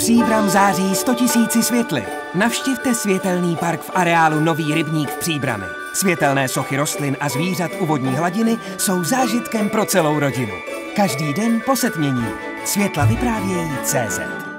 Příbram září 100 000 světly. Navštivte světelný park v areálu Nový rybník v Příbrami. Světelné sochy rostlin a zvířat u vodní hladiny jsou zážitkem pro celou rodinu. Každý den po setmění. Světla vyprávějí CZ.